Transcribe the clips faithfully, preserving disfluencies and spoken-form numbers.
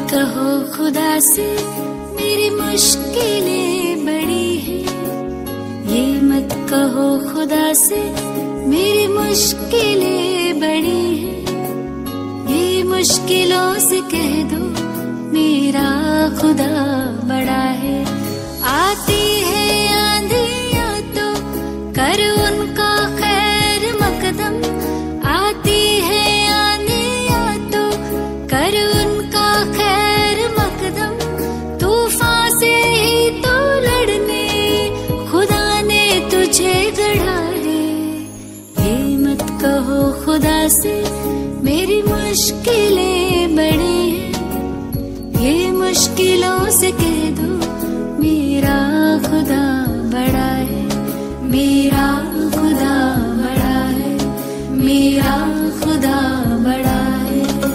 कहो खुदा से मेरी मुश्किलें बड़ी हैं, ये मत कहो खुदा से मेरी मुश्किलें बड़ी हैं, ये मुश्किलों से कह दो मेरा खुदा बड़ा है। आती है आंधियां तो कर उनका खैर मकदम, आती है आंधियां तो कर उनका खैर मकदम, तूफान से ही तो लड़ने खुदा ने तुझे गढ़ा है। ये मत कहो खुदा से मेरी मुश्किलें बड़ी हैं, ये मुश्किलों से कह दो मेरा खुदा बड़ा है, मेरा खुदा बड़ा है, मेरा खुदा बड़ा है।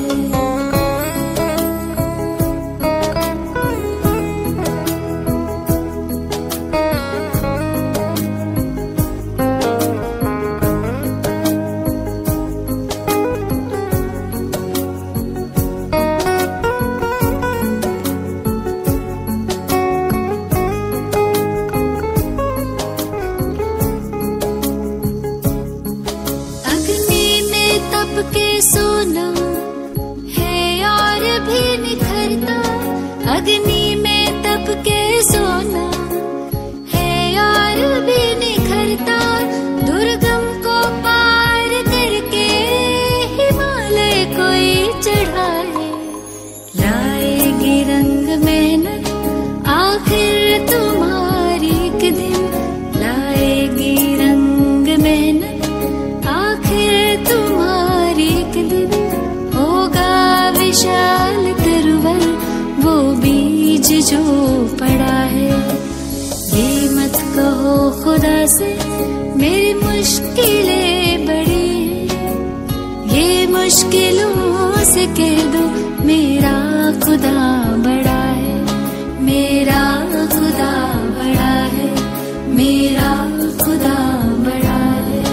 के सोना है और भी निखरता, अग्नि में तप के सोना है और भी निखरता, दुर्गम को पार करके हिमालय कोई चढ़ाए, लाएगी रंग मेहनत आखिर तुम्हारी एक दिन, लाएगी रंग मेहनत आखिर तुम्हारी एक दिन, होगा विशाल तरवर वो बीज जो पड़ा है। ये मत कहो खुदा से मेरी मुश्किलें बड़ी हैं, ये मुश्किलों से कह दो मेरा खुदा बड़ा है, मेरा खुदा बड़ा है, मेरा खुदा बड़ा है।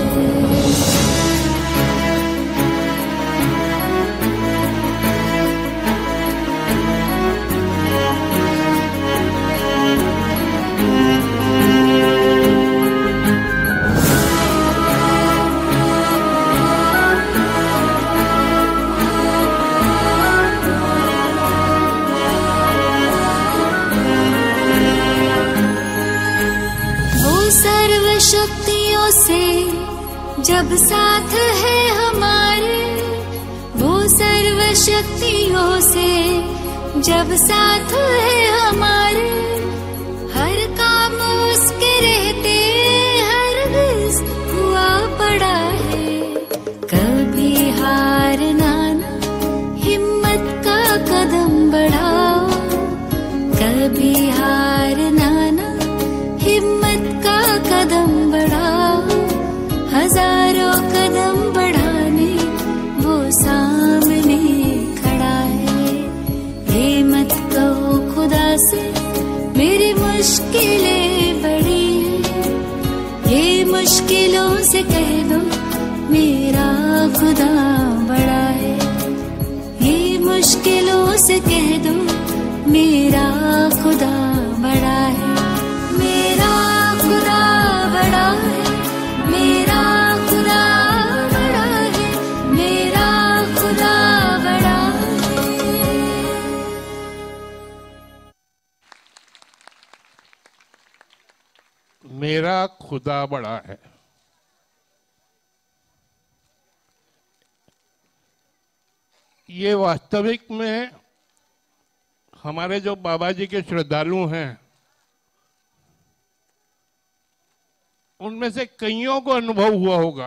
शक्तियों से जब साथ है हमारे, वो सर्व शक्तियों से जब साथ है हमारे, हर काम उसके रहते हर गिज हुआ पड़ा है। कभी हारना ना हिम्मत का कदम बढ़ाओ, कभी हारना ना हिम्मत का कदम बढ़ाओ, हजारों कदम बढ़ाने वो सामने खड़ा है। ये मत कहो खुदा से मेरी मुश्किलें बड़ी हैं, ये मुश्किलों से कह दो मेरा खुदा बड़ा है, ये मुश्किलों से कह दो मेरा खुदा बड़ा है, मेरा खुदा बड़ा है, मेरा खुदा बड़ा है, मेरा खुदा बड़ा है। मेरा खुदा बड़ा है। ये वास्तविक में हमारे जो बाबा जी के श्रद्धालु हैं उनमें से कईयों को अनुभव हुआ होगा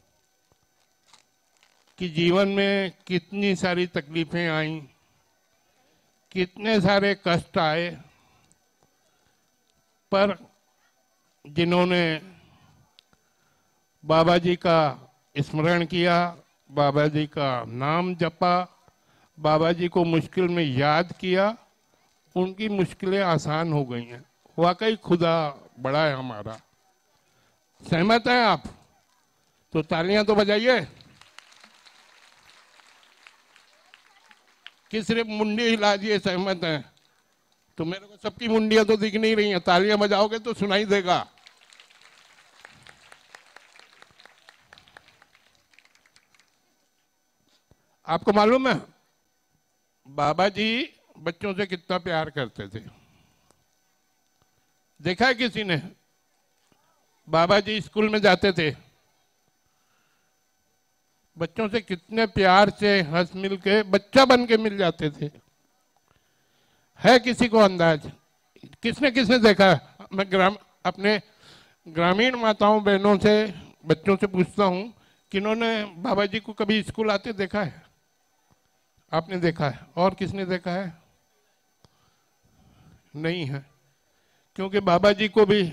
कि जीवन में कितनी सारी तकलीफें आईं, कितने सारे कष्ट आए, पर जिन्होंने बाबा जी का स्मरण किया, बाबा जी का नाम जपा, बाबा जी को मुश्किल में याद किया, उनकी मुश्किलें आसान हो गई हैं। वाकई खुदा बड़ा है हमारा। सहमत हैं आप? तो तालियां तो बजाइए। कि सिर्फ मुंडी हिला दिए सहमत हैं? तो मेरे को सबकी मुंडियां तो दिख नहीं रही हैं, तालियां बजाओगे तो सुनाई देगा। आपको मालूम है बाबा जी बच्चों से कितना प्यार करते थे? देखा है किसी ने? बाबा जी स्कूल में जाते थे, बच्चों से कितने प्यार से हंस मिल के बच्चा बन के मिल जाते थे। है किसी को अंदाज? किसने किसने देखा? मैं ग्राम अपने ग्रामीण माताओं बहनों से बच्चों से पूछता हूँ कि इन्होंने बाबा जी को कभी स्कूल आते देखा है? आपने देखा है? और किसने देखा है? नहीं है, क्योंकि बाबा जी को भी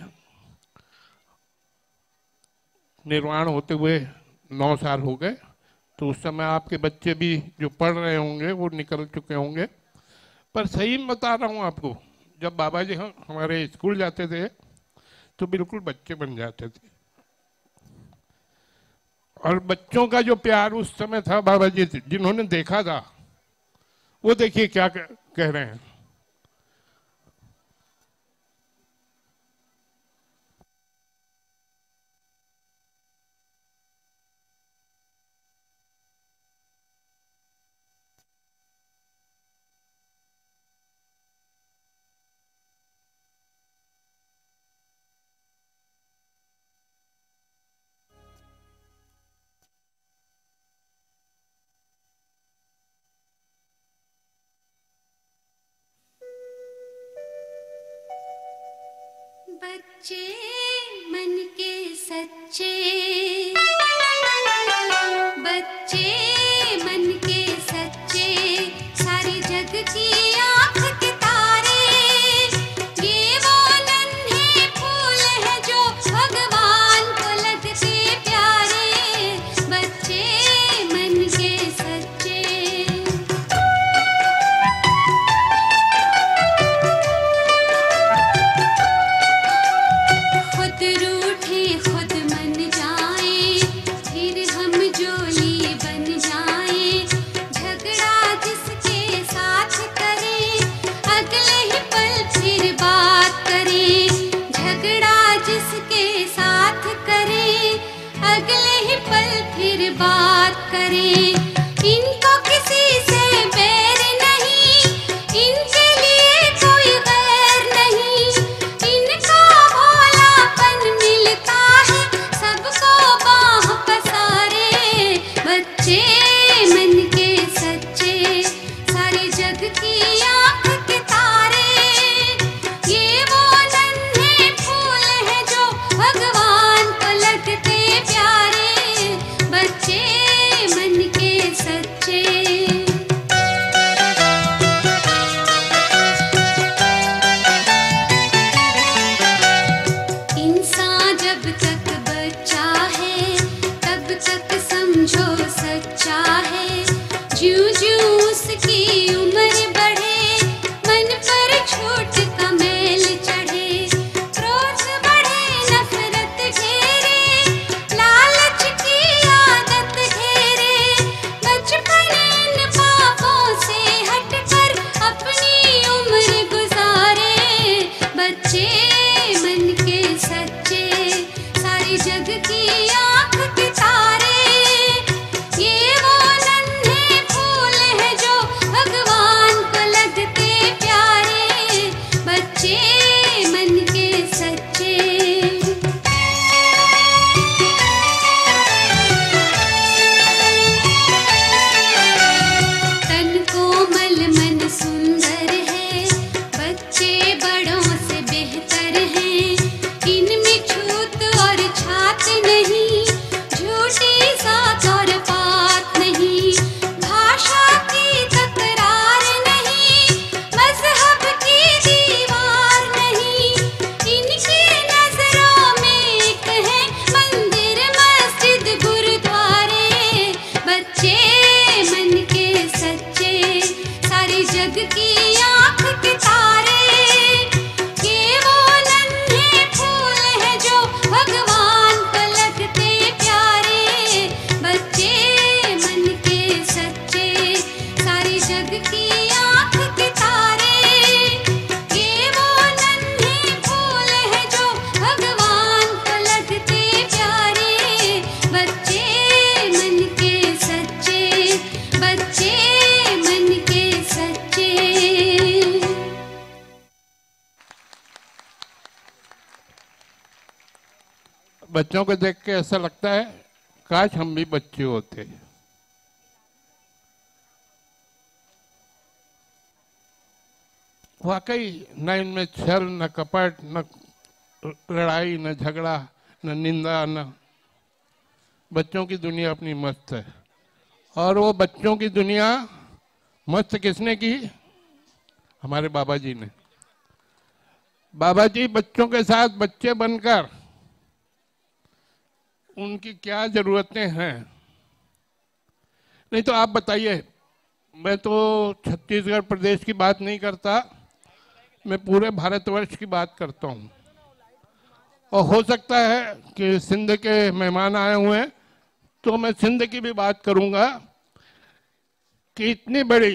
निर्वाण होते हुए नौ साल हो गए, तो उस समय आपके बच्चे भी जो पढ़ रहे होंगे वो निकल चुके होंगे। पर सही बता रहा हूँ आपको, जब बाबा जी हम हमारे स्कूल जाते थे तो बिल्कुल बच्चे बन जाते थे। और बच्चों का जो प्यार उस समय था बाबा जी जिन्होंने देखा था, वो देखिए क्या कह रहे हैं। बच्चे मन के सच्चे, बच्चे मन के सच्चे, सारे जग की आँख के तारे, ये वो नन्हे फूल हैं जो भगवान को लगते प्यारे। बच्चे मन के सच्चे, खुद मन जाए, फिर हम जोली बन जाए। झगड़ा जिसके साथ करे, अगले ही पल फिर बात करे। झगड़ा जिसके साथ करे, अगले ही पल फिर बात करे। इनको किसी से बैर नहीं, इनके लिए कोई गैर नहीं। इनका भोलापन मिलता है सबको बाह पसारे। बच्चे मन के सच्चे, सारे जग की आँख के तारे, ये वो नन्हे फूल हैं जो भगवान को लगते प्यारे। बच्चे मन के सच्चे, इंसान जब तक बच्चा है तब तक समझो सच्चा है। ज्यों ज्यों उसकी उम्र बढ़े, मन पर छूट का मैल चढ़े। क्रोध बढ़े, नफरत घेरे, लालच की आदत घेरे। बचपन इन पापों से हटकर अपनी उम्र गुजारे। बच्चे मन के सच्चे, सारी जग की आँख के तारे, ये वो नन्हे फूल हैं जो भगवान बच्चों को देख के ऐसा लगता है काश हम भी बच्चे होते। वाकई न इनमें छल, न कपट, न लड़ाई, न झगड़ा, न निंदा, न, बच्चों की दुनिया अपनी मस्त है। और वो बच्चों की दुनिया मस्त किसने की? हमारे बाबा जी ने। बाबा जी बच्चों के साथ बच्चे बनकर उनकी क्या जरूरतें हैं, नहीं तो आप बताइए। मैं तो छत्तीसगढ़ प्रदेश की बात नहीं करता, मैं पूरे भारतवर्ष की बात करता हूँ। और हो सकता है कि सिंध के मेहमान आए हुए हैं, तो मैं सिंध की भी बात करूंगा कि इतनी बड़ी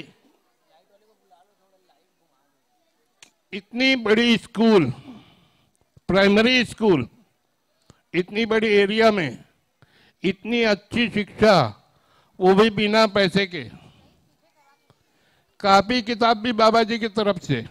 इतनी बड़ी स्कूल, प्राइमरी स्कूल, इतनी बड़ी एरिया में इतनी अच्छी शिक्षा, वो भी बिना पैसे के, कापी किताब भी बाबा जी की तरफ से।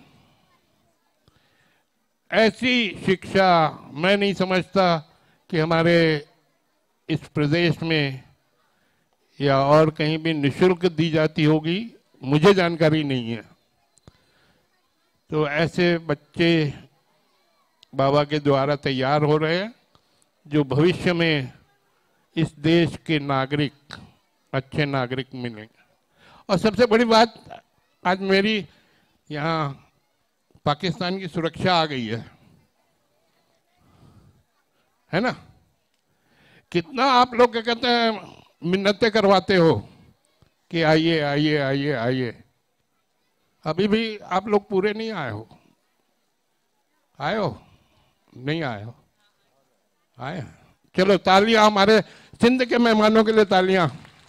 ऐसी शिक्षा मैं नहीं समझता कि हमारे इस प्रदेश में या और कहीं भी निःशुल्क दी जाती होगी, मुझे जानकारी नहीं है। तो ऐसे बच्चे बाबा के द्वारा तैयार हो रहे हैं जो भविष्य में इस देश के नागरिक, अच्छे नागरिक मिलेंगे। और सबसे बड़ी बात, आज मेरी यहाँ पाकिस्तान की सुरक्षा आ गई है है ना। कितना आप लोग क्या कहते हैं, मिन्नतें करवाते हो कि आइए आइए आइए आइए, अभी भी आप लोग पूरे नहीं आए हो। आए हो? नहीं आए हो? आए? चलो तालियां हमारे सिंध के मेहमानों के लिए, तालियां।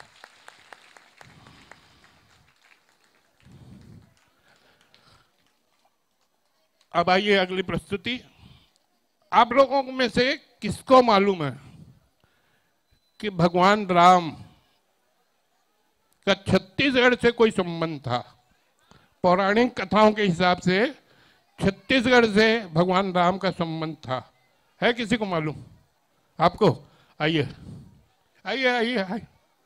अब आइए अगली प्रस्तुति। आप लोगों में से किसको मालूम है कि भगवान राम का छत्तीसगढ़ से कोई संबंध था? पौराणिक कथाओं के हिसाब से छत्तीसगढ़ से भगवान राम का संबंध था। है किसी को मालूम? आपको? आइए आइए आइए आइए।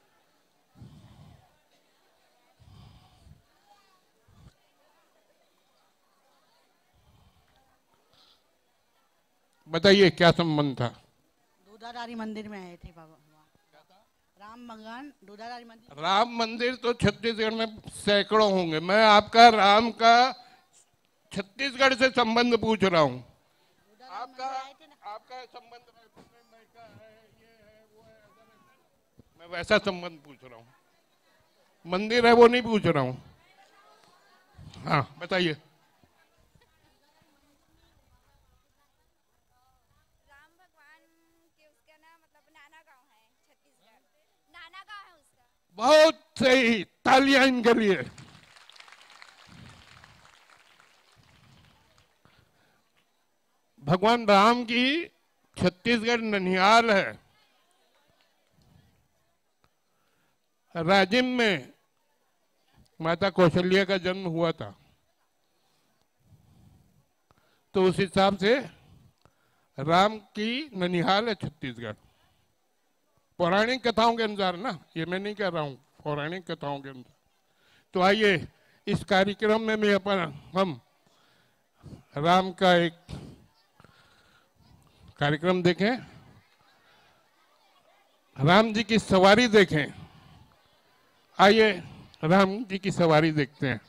बताइए क्या संबंध था? दूधाधारी मंदिर में आए थे बाबा, राम भगवान दूधाधारी मंदिर। राम मंदिर तो छत्तीसगढ़ में सैकड़ों होंगे, मैं आपका राम का छत्तीसगढ़ से संबंध पूछ रहा हूँ। आपका आपका संबंध है, ये है वो है, मैं वैसा संबंध पूछ रहा हूँ, मंदिर है वो नहीं पूछ रहा हूँ। हाँ बताइए। राम भगवान के उसका ना मतलब नाना गांव है छत्तीसगढ़, नाना गांव है उसका। बहुत सही, तालियां इनके लिए। भगवान राम की छत्तीसगढ़ ननिहाल है। राजिम में माता कौशल्या का जन्म हुआ था, तो उस हिसाब से राम की ननिहाल है छत्तीसगढ़, पौराणिक कथाओं के अनुसार ना, ये मैं नहीं कह रहा हूं, पौराणिक कथाओं के अनुसार। तो आइए इस कार्यक्रम में भी अपन हम राम का एक कार्यक्रम देखें, राम जी की सवारी देखें। आइए राम जी की सवारी देखते हैं।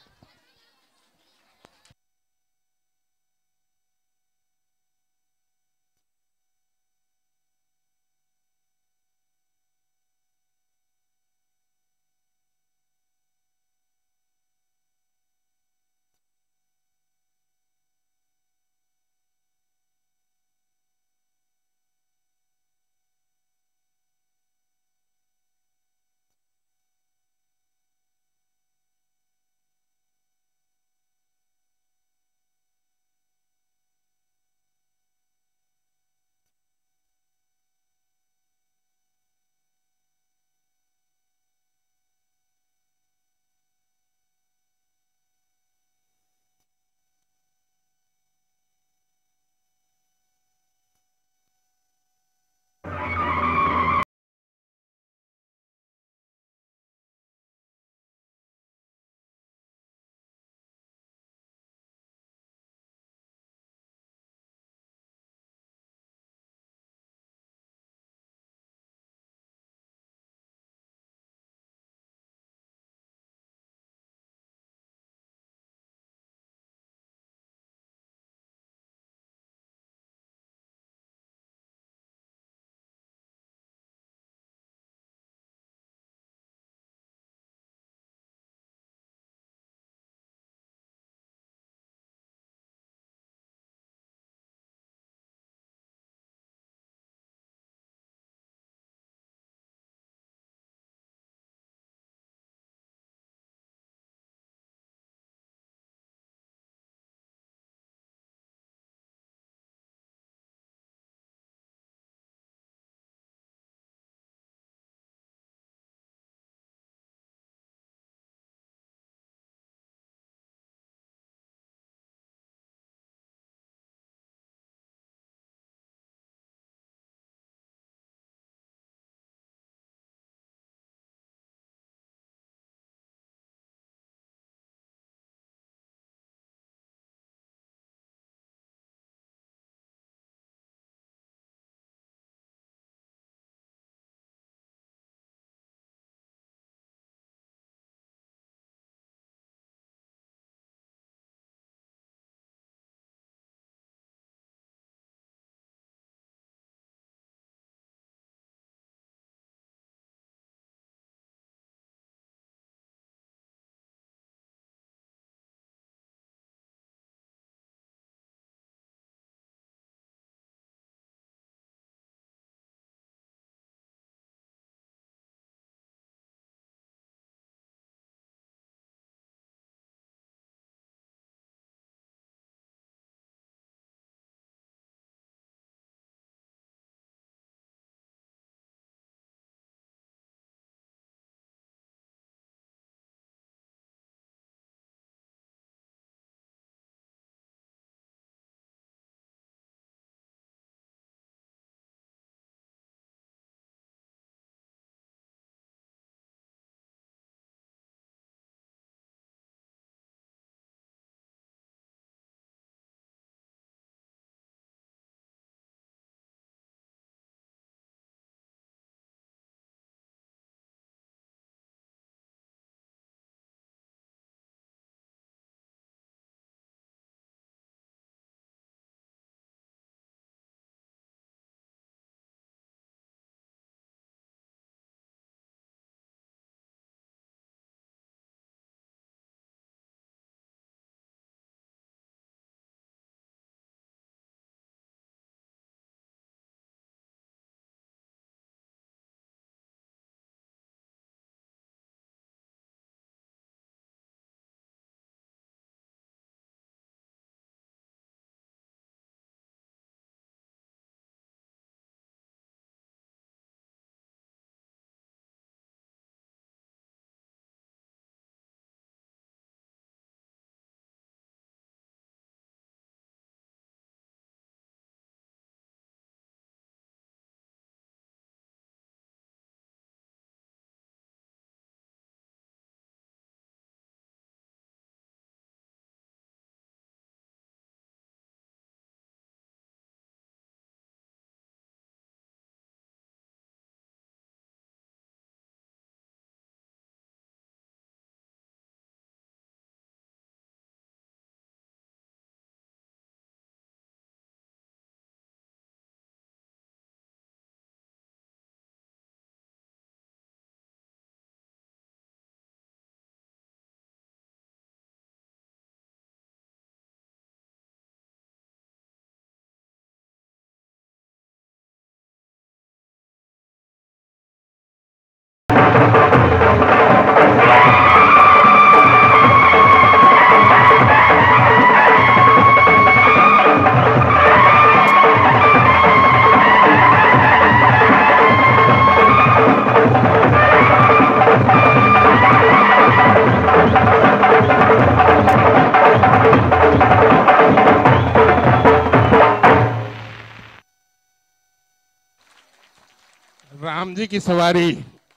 जी की सवारी,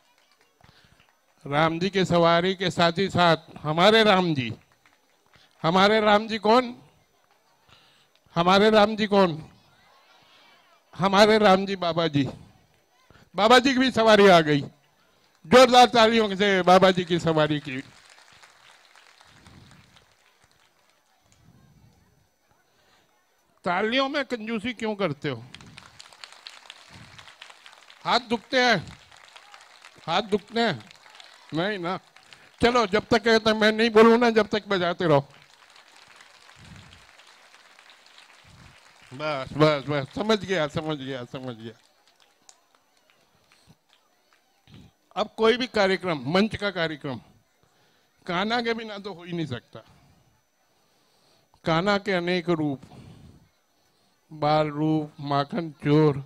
राम जी की सवारी के साथ ही साथ हमारे राम जी, हमारे राम जी कौन, हमारे राम जी कौन, हमारे राम जी बाबा जी, बाबा जी की भी सवारी आ गई। जोरदार तालियों से बाबा जी की सवारी की। तालियों में कंजूसी क्यों करते हो? हाथ दुखते हैं, हाथ दुखते हैं? नहीं ना। चलो, जब तक कहते मैं नहीं बोलूं ना, जब तक बजाते रहो। बस बस बस, समझ गया समझ गया समझ गया। अब कोई भी कार्यक्रम, मंच का कार्यक्रम कान्हा के बिना तो हो ही नहीं सकता। कान्हा के अनेक रूप, बाल रूप, माखन चोर,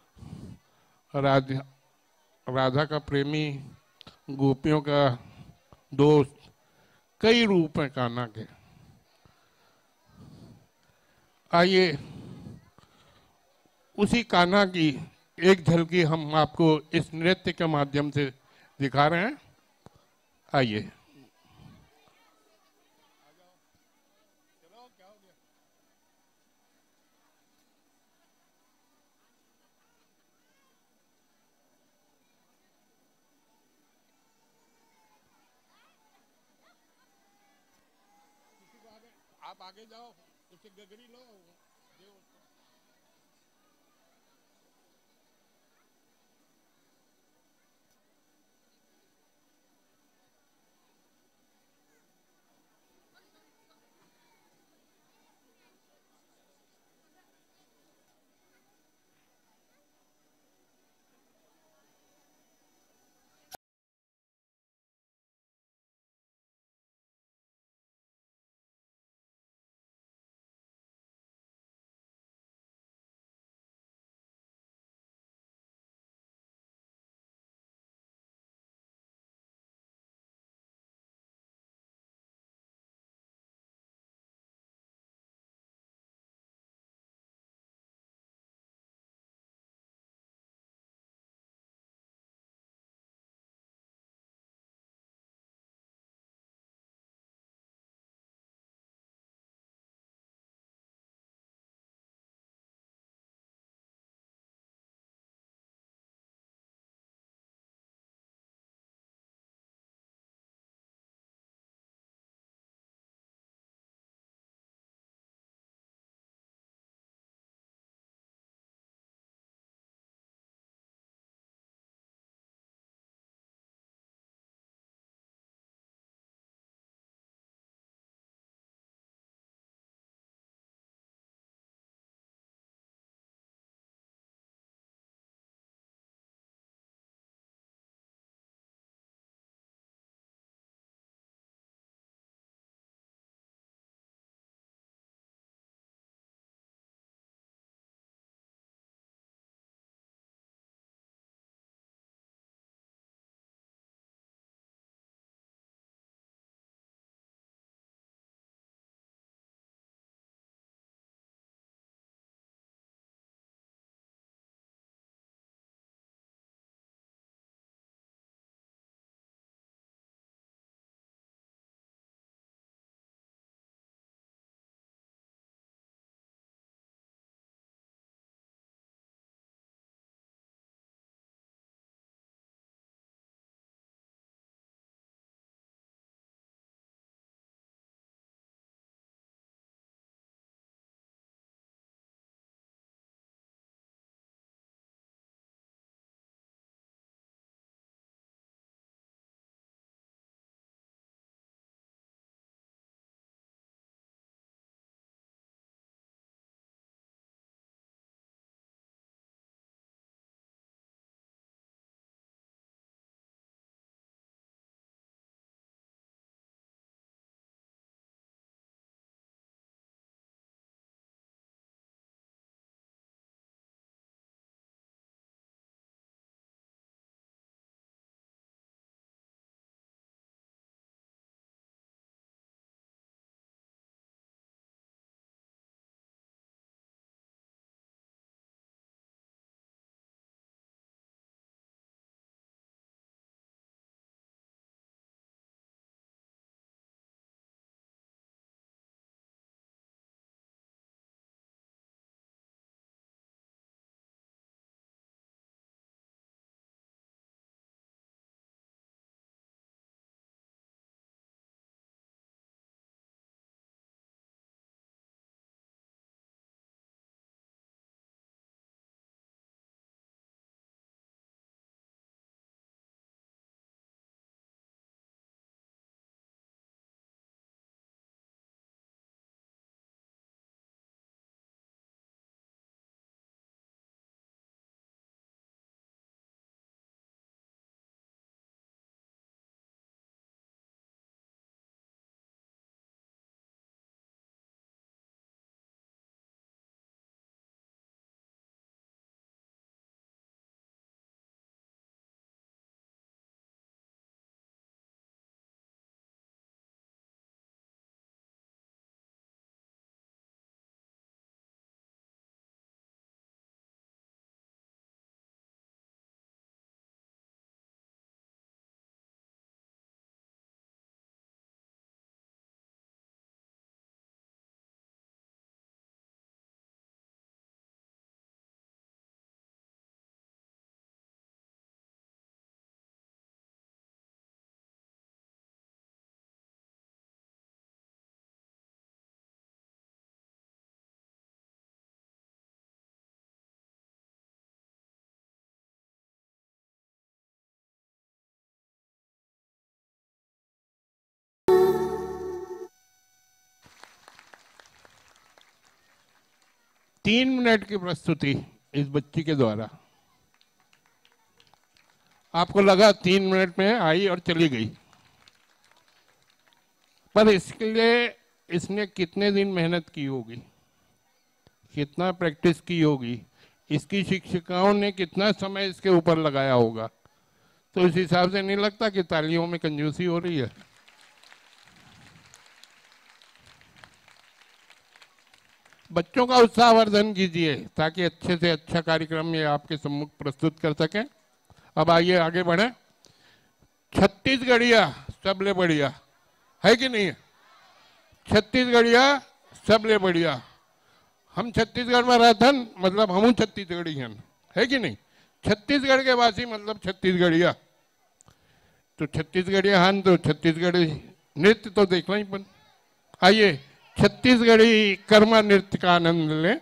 राधा राधा का प्रेमी, गोपियों का दोस्त, कई रूप हैं कान्हा के। आइए उसी कान्हा की एक झलकी हम आपको इस नृत्य के माध्यम से दिखा रहे हैं। आइए। आप आगे जाओ, उसे गगरी लो। तीन मिनट की प्रस्तुति इस बच्ची के द्वारा। आपको लगा तीन मिनट में आई और चली गई, पर इसके लिए इसने कितने दिन मेहनत की होगी, कितना प्रैक्टिस की होगी, इसकी शिक्षिकाओं ने कितना समय इसके ऊपर लगाया होगा। तो इस हिसाब से नहीं लगता कि तालियों में कंजूसी हो रही है। बच्चों का उत्साहवर्धन कीजिए ताकि अच्छे से अच्छा कार्यक्रम ये आपके सम्मुख प्रस्तुत कर सकें। अब आइए आगे बढ़े। छत्तीसगढ़िया सबले बढ़िया है कि नहीं है? छत्तीसगढ़िया सबले बढ़िया। हम छत्तीसगढ़ में रहतन मतलब हम छत्तीसगढ़ी हैं, है कि नहीं? छत्तीसगढ़ के वासी मतलब छत्तीसगढ़िया। तो छत्तीसगढ़िया हन तो छत्तीसगढ़ी नृत्य तो देखना ही पन। आइए छत्तीसगढ़ी कर्मा नृत्य का आनंद लें।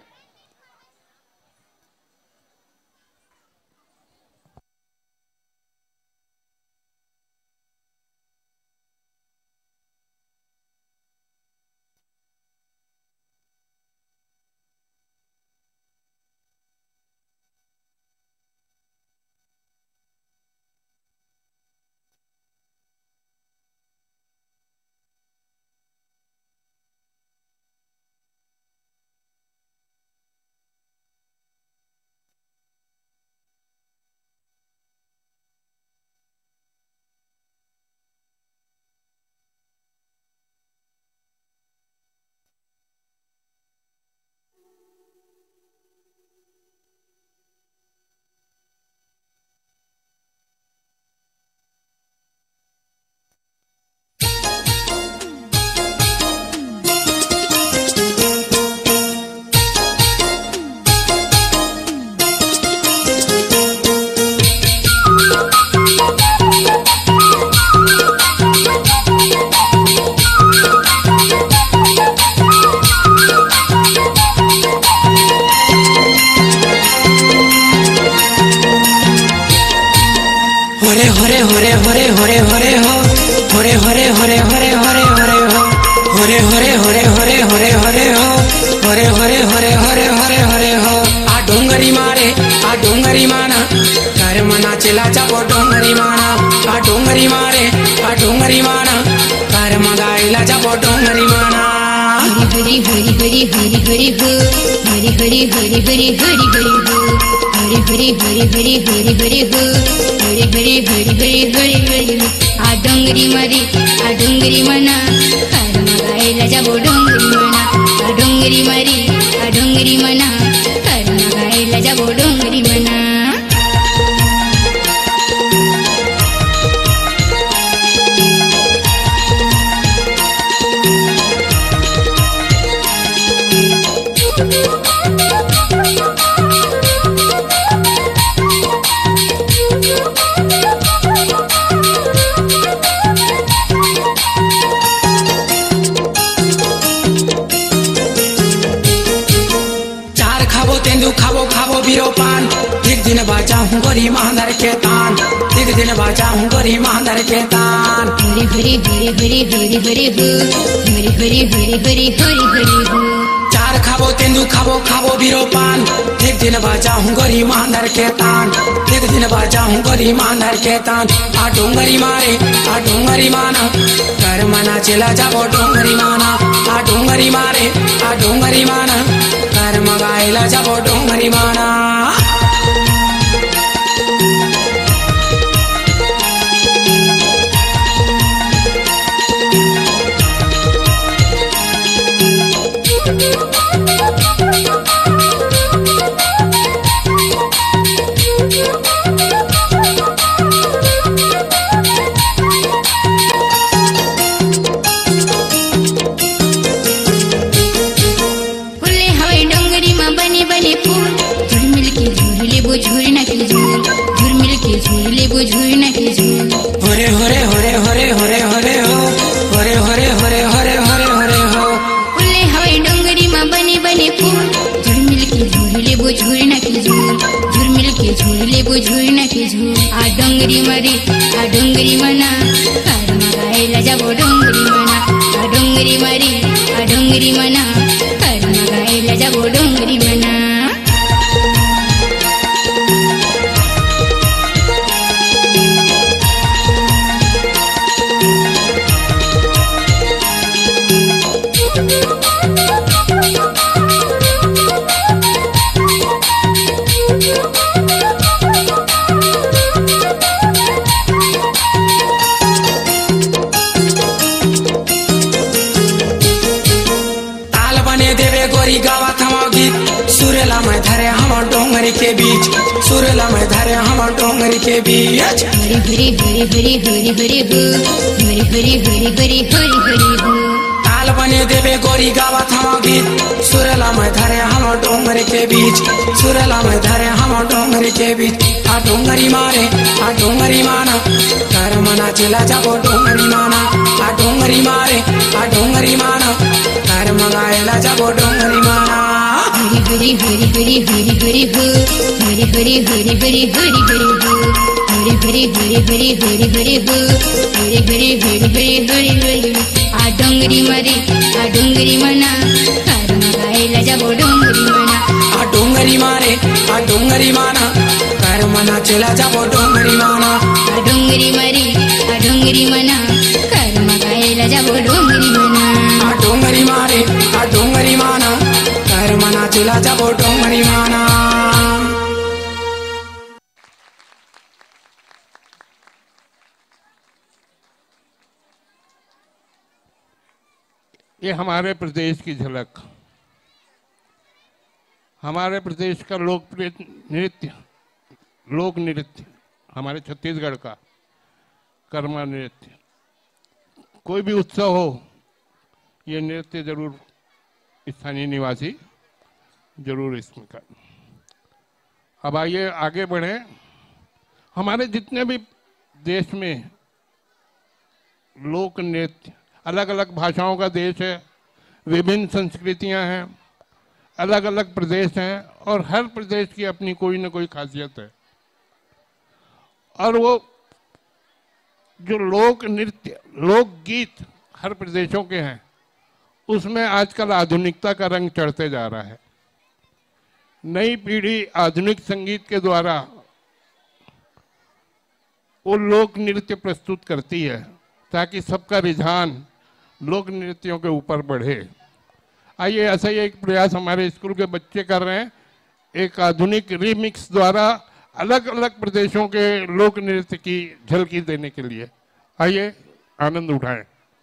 चार खाबो तेंदू खाबो खाबो बीरो पान, एक दिन बाजा हूँ गरी मांदर के तान, एक दिन बाजा हूँ गरी मांदर के तान। आ डोंगरी मारे आ डोंगरी माना कर मना चला जाबो डोंगरी माना। आ डोंगरी मारे आ डोंगरी माना कर मगाइला जाबो डोंगरी माना। हरे हरे हरे हरे हरे हरे हो हरे हरे हरे हरे हरे हरे हो। उले हवे डोंगरी मां बने बने फूल, झुरमिल के झूले वो झूरना के झूल, झुरमिल के झूले वो झूरना के झूल। आ डोंगरी मरी आ डोंगरी मना कर मगाइला जाबो डोंगरी मना। आ डोंगरी मरी आ डोंगरी मना कर मगाइला जाबो डोंगरी मना। सुरला में धरे हम डोंगरी के बीच। हरी हरी हरी हरी हरी हरी हो, हरी हरी हरी हरी हरी हरी हो। ताल बने देवे गोरी गावा थमा गीत, सुरला में धरे हम डोंगरी के बीच। सुरला में धरे हम डोंगरी के बीच। आ डोंगरी मारे आ डोंगरी माना, कर मना चिला जाबो डोंगरी माना। आ डोंगरी मारे आ डोंगरी माना, कर मंगाएला जाबो डोंगरी माना। हरी हरी हरी हरी हरी हरी हो, हरी हरी हरी हरी हरी हरी हो। हरी हरी हरी हरी हरी हरी हो, हरी हरी हरी हरी हरी हरी हो। आ डोंगरी मारे आ डोंगरी मना, कार मगाएला जाबो डोंगरी मना। आ डोंगरी मारे आ डोंगरी माना, कर मना चिला जाबो डोंगरी माना। आ डोंगरी मारे आ डोंगरी मना, कार मगाएला जाबो डोंगरी मना। आ डोंगरी मारे आ डोंगरी माना, कर मना चिला जाबो डोंगरी माना। ये हमारे प्रदेश की झलक, हमारे प्रदेश का लोकप्रिय नृत्य, लोक नृत्य, हमारे छत्तीसगढ़ का कर्मा नृत्य। कोई भी उत्सव हो, ये नृत्य जरूर स्थानीय निवासी जरूर इसमें कर। अब आइए आगे बढ़े। हमारे जितने भी देश में लोक नृत्य, अलग अलग भाषाओं का देश है, विभिन्न संस्कृतियां हैं, अलग अलग प्रदेश हैं, और हर प्रदेश की अपनी कोई ना कोई खासियत है। और वो जो लोक नृत्य, लोक गीत हर प्रदेशों के हैं, उसमें आजकल आधुनिकता का रंग चढ़ते जा रहा है। नई पीढ़ी आधुनिक संगीत के द्वारा वो लोक नृत्य प्रस्तुत करती है, ताकि सबका रुझान लोक नृत्यों के ऊपर बढ़े। आइए ऐसा ही एक प्रयास हमारे स्कूल के बच्चे कर रहे हैं, एक आधुनिक रीमिक्स द्वारा अलग अलग प्रदेशों के लोक नृत्य की झलकी देने के लिए। आइए आनंद उठाएं।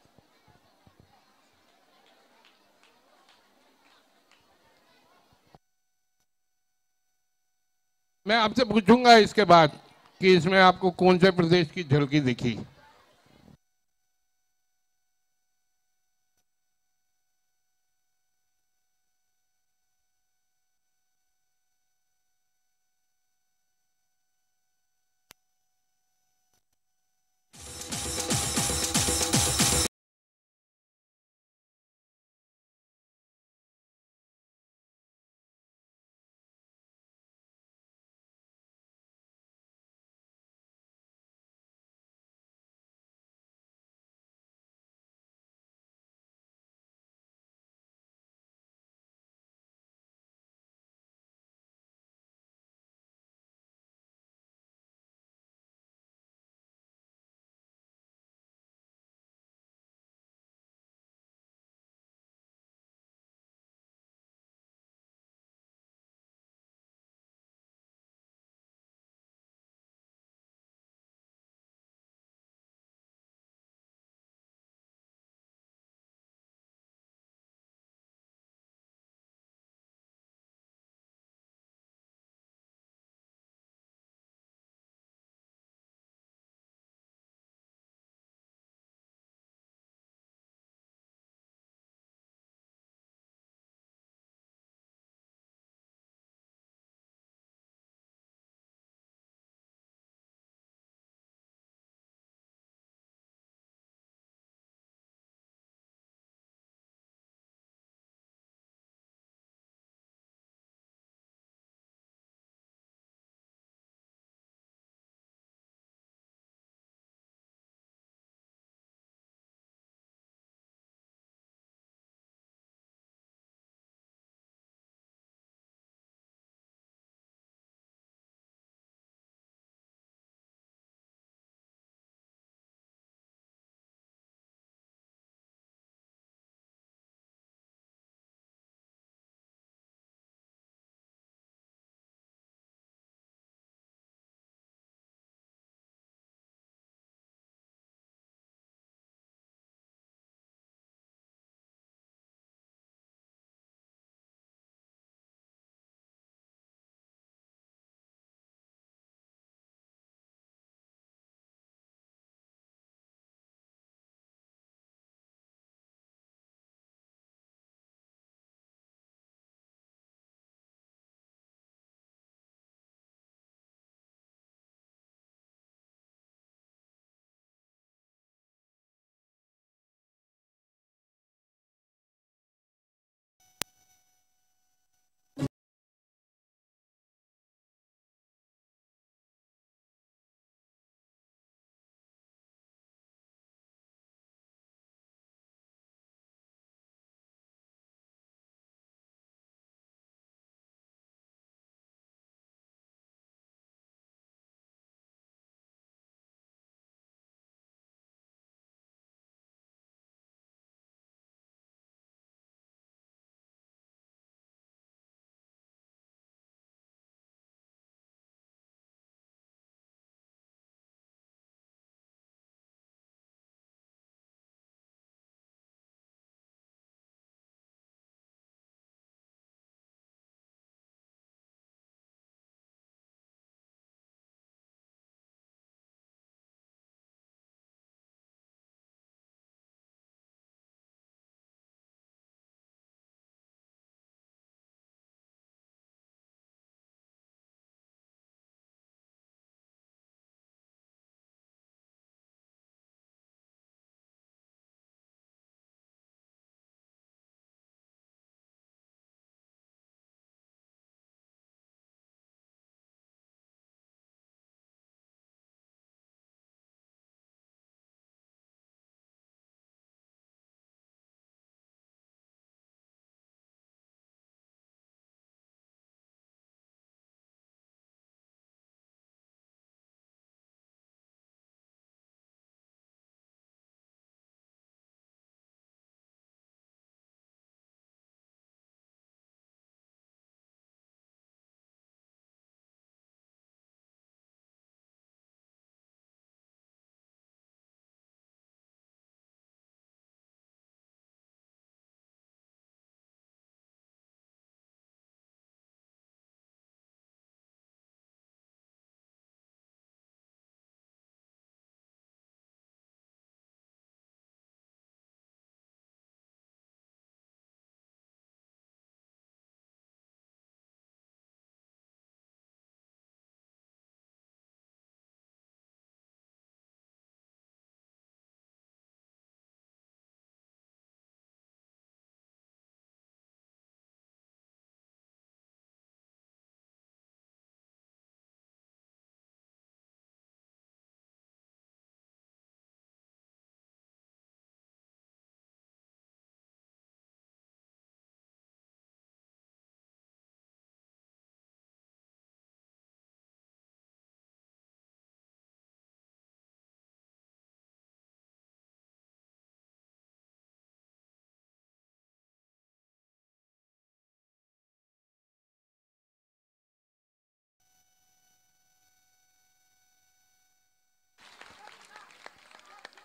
मैं आपसे पूछूंगा इसके बाद कि इसमें आपको कौन से प्रदेश की झलकी दिखी।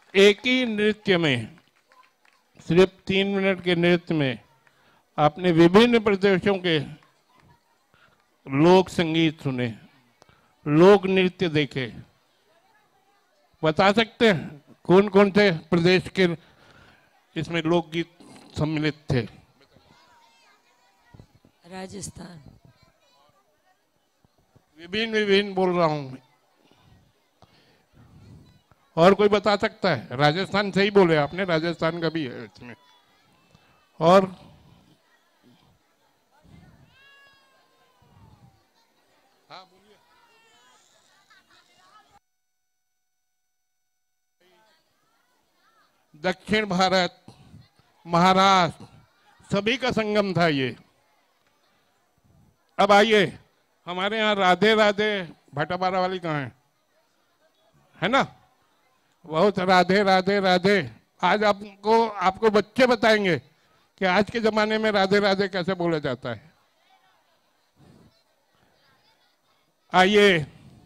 एक ही नृत्य में, सिर्फ तीन मिनट के नृत्य में आपने विभिन्न प्रदेशों के लोक संगीत सुने, लोक नृत्य देखे। बता सकते हैं कौन कौन से प्रदेश के इसमें लोकगीत सम्मिलित थे? राजस्थान। विभिन्न विभिन्न बोल रहा हूं। और कोई बता सकता है? राजस्थान सही बोले आपने, राजस्थान का भी है इसमें। और हाँ बोलिए। दक्षिण भारत, महाराष्ट्र, सभी का संगम था ये। अब आइए, हमारे यहाँ राधे राधे भटापारा वाली कहाँ है? है ना? बहुत राधे राधे राधे। आज आपको आपको बच्चे बताएंगे कि आज के जमाने में राधे राधे कैसे बोला जाता है। आइए,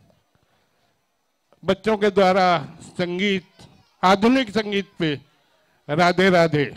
बच्चों के द्वारा संगीत, आधुनिक संगीत पे राधे राधे।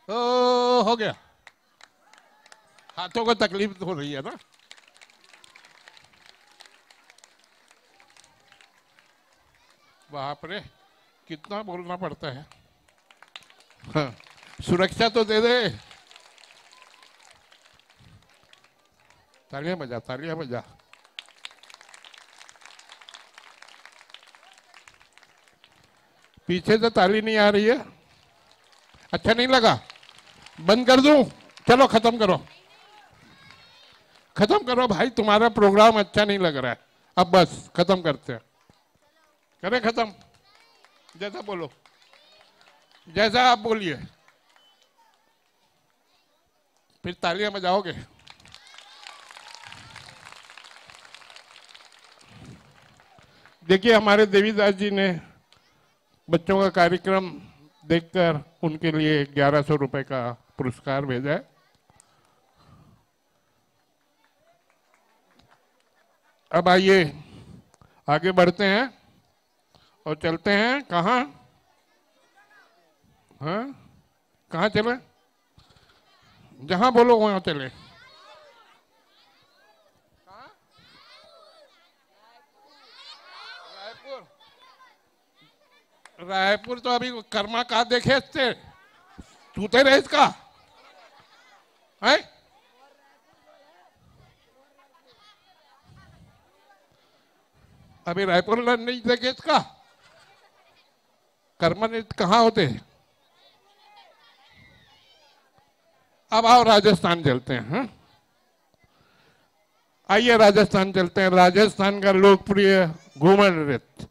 ओ हो गया। हाथों को तकलीफ हो रही है ना। बाप रे, कितना बोलना पड़ता है। हाँ, सुरक्षा तो दे दे। तालियां बजा, तालियां बजा। पीछे से ताली नहीं आ रही है। अच्छा नहीं लगा, बंद कर दूं? चलो खत्म करो, खत्म करो भाई, तुम्हारा प्रोग्राम अच्छा नहीं लग रहा है। अब बस खत्म करते हैं। करें खत्म? जैसा बोलो, जैसा आप बोलिए। फिर तालियां बजाओगे। देखिए, हमारे देवीदास जी ने बच्चों का कार्यक्रम देखकर उनके लिए ग्यारह सौ रुपए का पुरस्कार भेजा है। अब आइए आगे बढ़ते हैं और चलते हैं। कहाँ? हाँ, कहाँ चले? जहां बोलो वहां चले। रायपुर? रायपुर तो अभी कर्मा का देखे थे, तू तेरे इसका है। अभी रायपुर नहीं देखे इसका। कर्मा ने कहाँ होते हैं? अब आओ राजस्थान चलते हैं। हाँ, आइए राजस्थान चलते हैं। राजस्थान का लोकप्रिय घूमर नृत्य।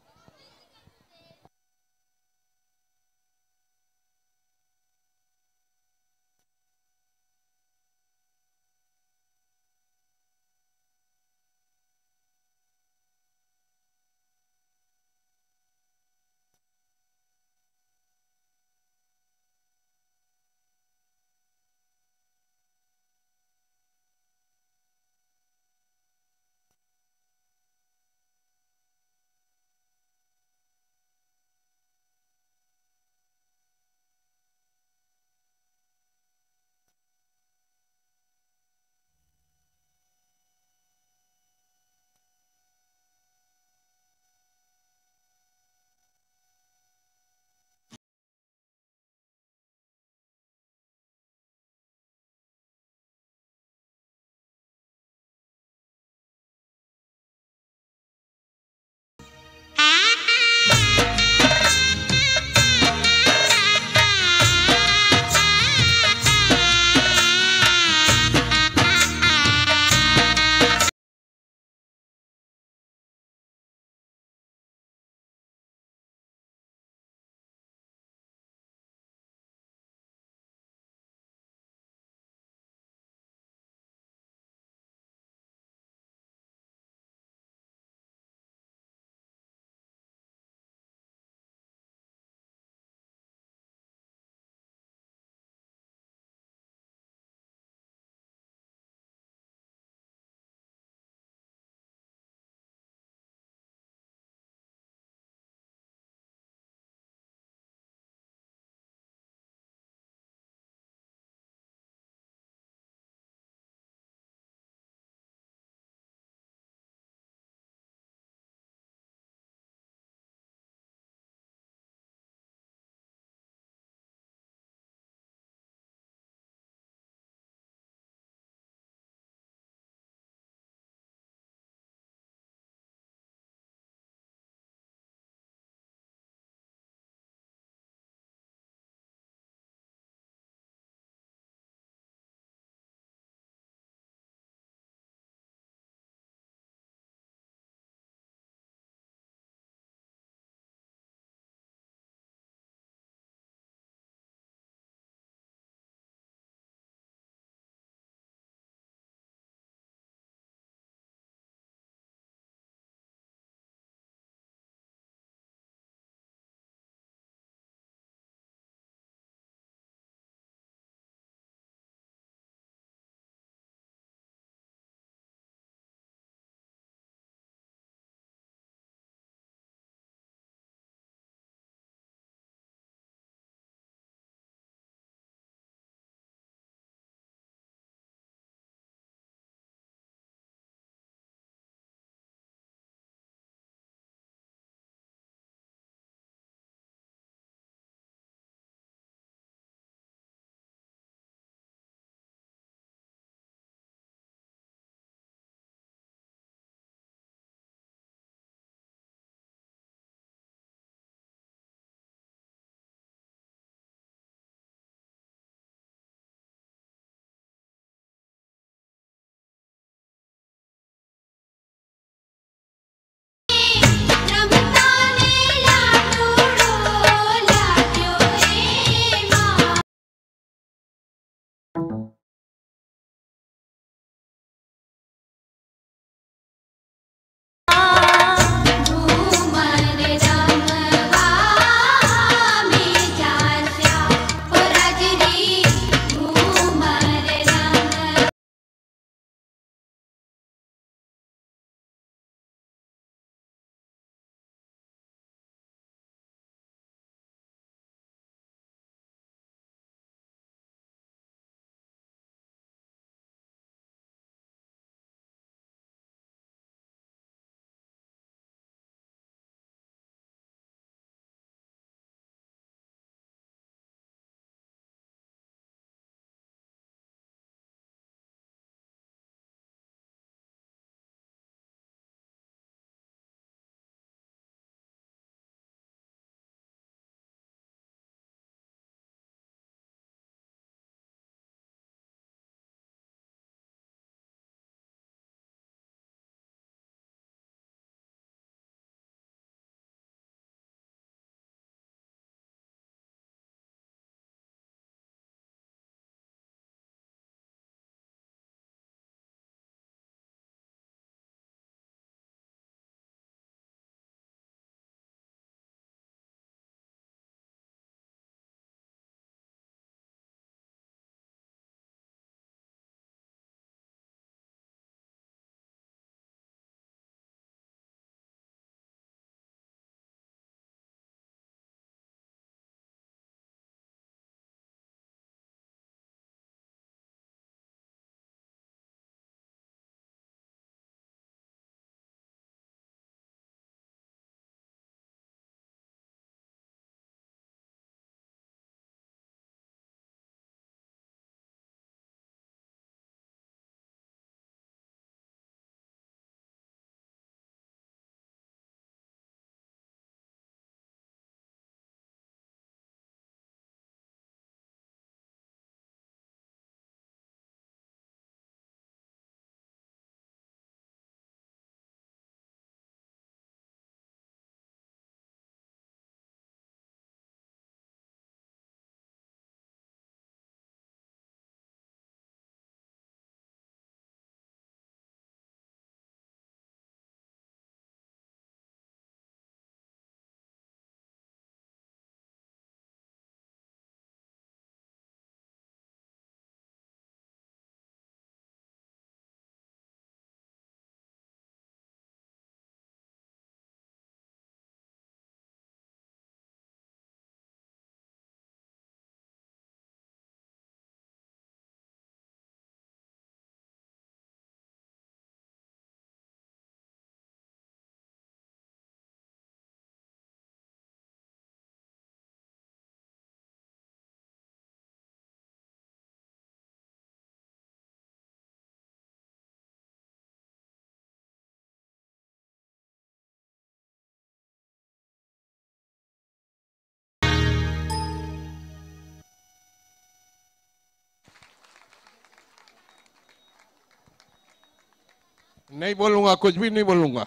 नहीं बोलूंगा, कुछ भी नहीं बोलूंगा।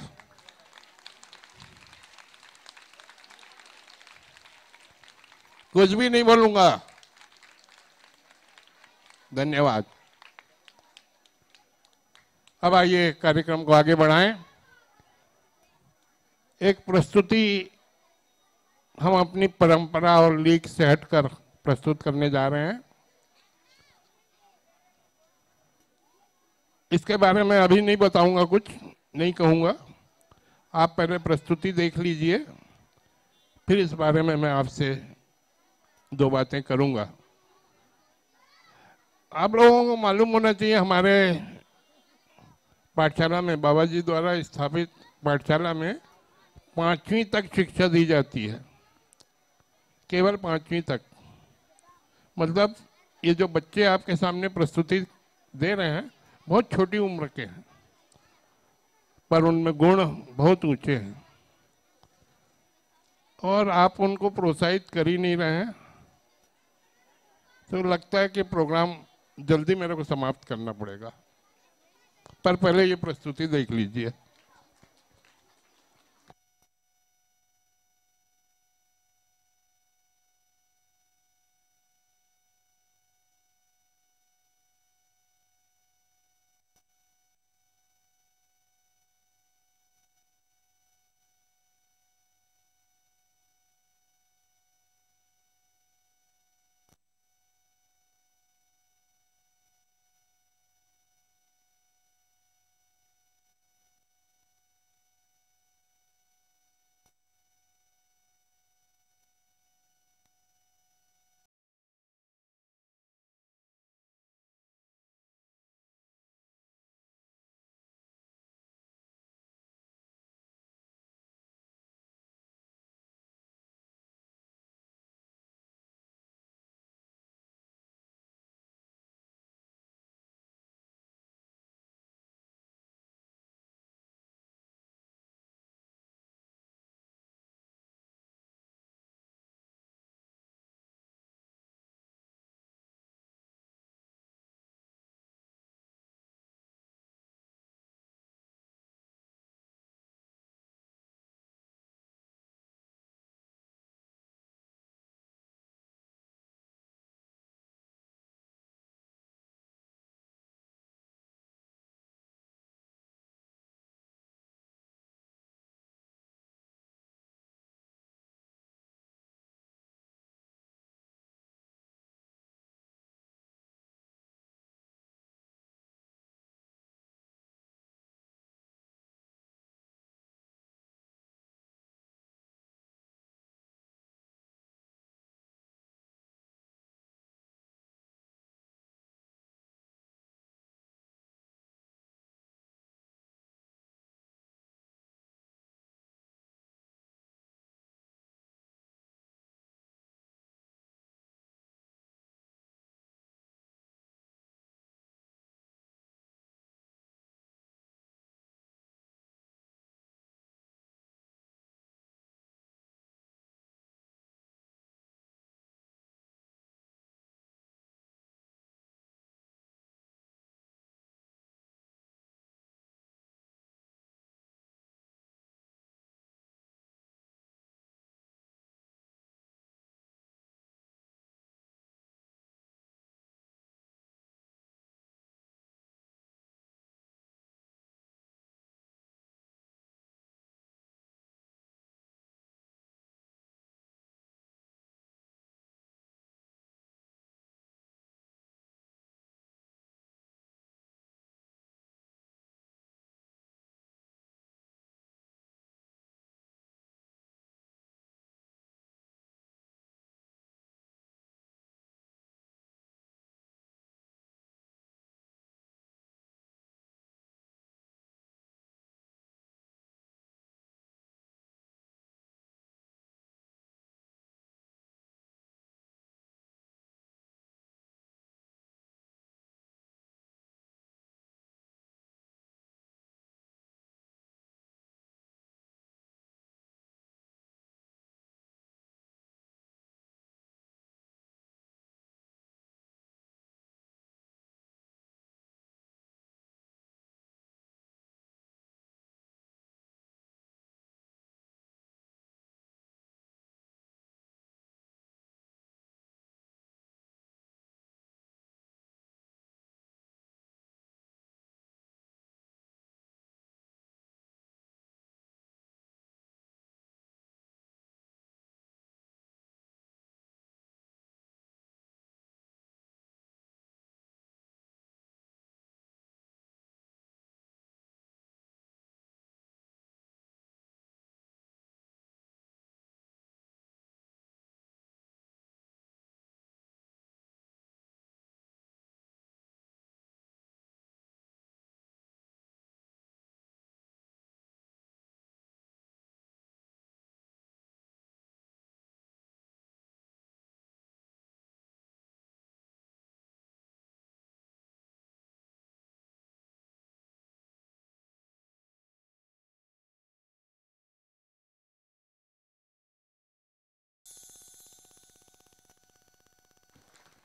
कुछ भी नहीं बोलूंगा। धन्यवाद। अब आइए कार्यक्रम को आगे बढ़ाएं। एक प्रस्तुति हम अपनी परंपरा और लीक से हटकर प्रस्तुत करने जा रहे हैं। इसके बारे में अभी नहीं बताऊंगा, कुछ नहीं कहूंगा। आप पहले प्रस्तुति देख लीजिए, फिर इस बारे में मैं आपसे दो बातें करूंगा। आप लोगों को मालूम होना चाहिए, हमारे पाठशाला में, बाबा जी द्वारा स्थापित पाठशाला में पांचवी तक शिक्षा दी जाती है, केवल पांचवी तक। मतलब ये जो बच्चे आपके सामने प्रस्तुति दे रहे हैं बहुत छोटी उम्र के हैं, पर उनमें गुण बहुत ऊंचे हैं और आप उनको प्रोत्साहित कर ही नहीं रहे हैं। तो लगता है कि प्रोग्राम जल्दी मेरे को समाप्त करना पड़ेगा, पर पहले ये प्रस्तुति देख लीजिए।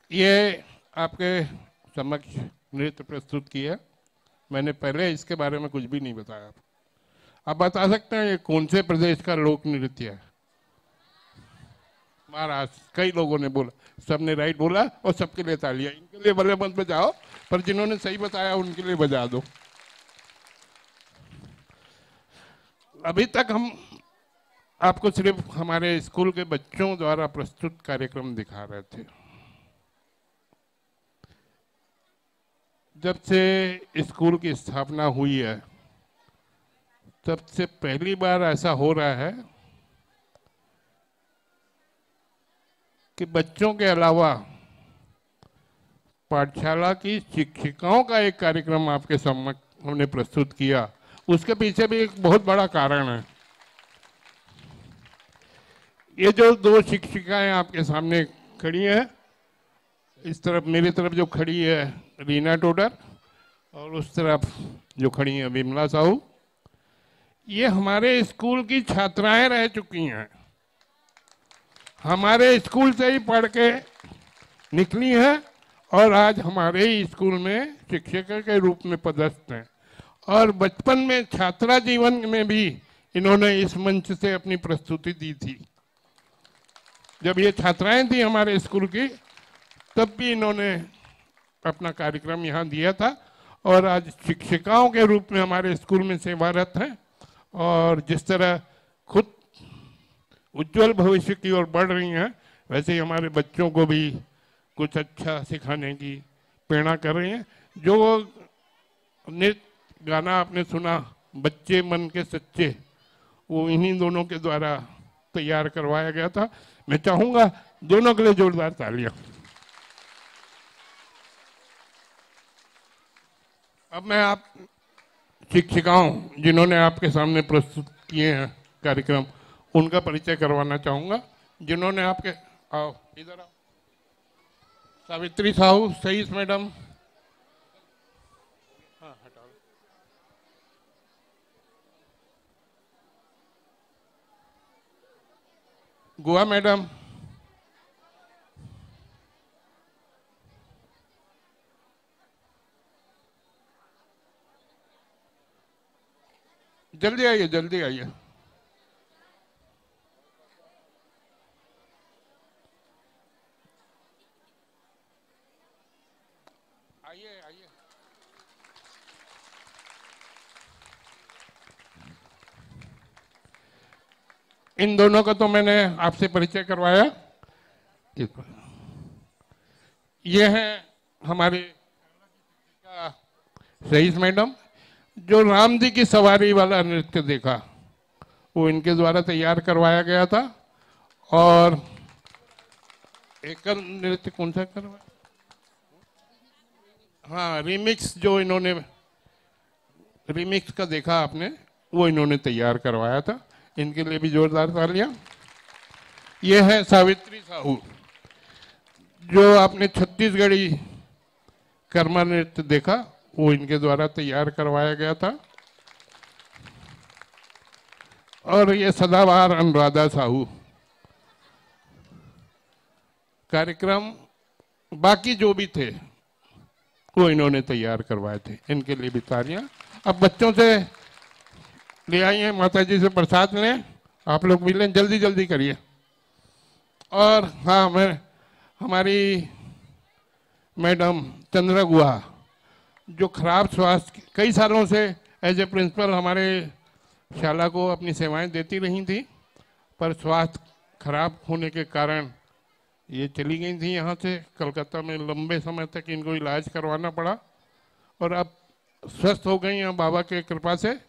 ये आपके समक्ष नृत्य प्रस्तुत किया। मैंने पहले इसके बारे में कुछ भी नहीं बताया। आप बता सकते हैं ये कौन से प्रदेश का लोक नृत्य है? महाराष्ट्र। कई लोगों ने बोला, सबने राइट बोला और सबके लिए तालियां। इनके लिए भले मत बजाओ, पर जिन्होंने सही बताया उनके लिए बजा दो। अभी तक हम आपको सिर्फ हमारे स्कूल के बच्चों द्वारा प्रस्तुत कार्यक्रम दिखा रहे थे। जब से स्कूल की स्थापना हुई है तब से पहली बार ऐसा हो रहा है कि बच्चों के अलावा पाठशाला की शिक्षिकाओं का एक कार्यक्रम आपके सम्मुख हमने प्रस्तुत किया। उसके पीछे भी एक बहुत बड़ा कारण है। ये जो दो शिक्षिकाएं आपके सामने खड़ी हैं, इस तरफ मेरी तरफ जो खड़ी है रीना टोडर और उस तरफ जो खड़ी है विमला साहू, ये हमारे स्कूल की छात्राएं रह चुकी हैं। हमारे स्कूल से ही पढ़ के निकली हैं और आज हमारे ही स्कूल में शिक्षिका के रूप में पदस्थ हैं। और बचपन में छात्रा जीवन में भी इन्होंने इस मंच से अपनी प्रस्तुति दी थी। जब ये छात्राएं थी हमारे स्कूल की, तब भी इन्होंने अपना कार्यक्रम यहाँ दिया था और आज शिक्षिकाओं के रूप में हमारे स्कूल में सेवारत हैं। और जिस तरह खुद उज्जवल भविष्य की ओर बढ़ रही हैं, वैसे ही हमारे बच्चों को भी कुछ अच्छा सिखाने की प्रेरणा कर रही हैं। जो नृत्य गाना आपने सुना, बच्चे मन के सच्चे, वो इन्हीं दोनों के द्वारा तैयार करवाया गया था। मैं चाहूँगा दोनों के लिए जोरदार तालियां। अब मैं आप शिक्षिकाओं जिन्होंने आपके सामने प्रस्तुत किए हैं कार्यक्रम, उनका परिचय करवाना चाहूँगा। जिन्होंने आपके, आओ इधर आओ, सावित्री साहू, सईस मैडम, हाँ हटाओ, गुआ मैडम, जल्दी आइए जल्दी आइए। आइए आइए। इन दोनों का तो मैंने आपसे परिचय करवाया। ये है हमारे रईस मैडम, जो राम जी की सवारी वाला नृत्य देखा वो इनके द्वारा तैयार करवाया गया था। और एकल नृत्य कौन सा करवाया? हाँ, रिमिक्स, जो इन्होंने रिमिक्स का देखा आपने, वो इन्होंने तैयार करवाया था। इनके लिए भी जोरदार तालियां। ये है सावित्री साहू, जो आपने छत्तीसगढ़ी कर्मा नृत्य देखा, वो इनके द्वारा तैयार करवाया गया था। और ये सदाबहार अनुराधा साहू, कार्यक्रम बाकी जो भी थे वो इन्होंने तैयार करवाए थे। इनके लिए भी तालियां। अब बच्चों से ले आई हैं, माता जी से प्रसाद लें, आप लोग मिलें, जल्दी जल्दी करिए। और हाँ, मैं हमारी मैडम चंद्रा गुहा, जो खराब स्वास्थ्य, कई सालों से एज ए प्रिंसिपल हमारे शाला को अपनी सेवाएं देती रही थी, पर स्वास्थ्य खराब होने के कारण ये चली गई थी यहाँ से। कलकत्ता में लंबे समय तक इनको इलाज करवाना पड़ा और अब स्वस्थ हो गई हैं बाबा के कृपा से।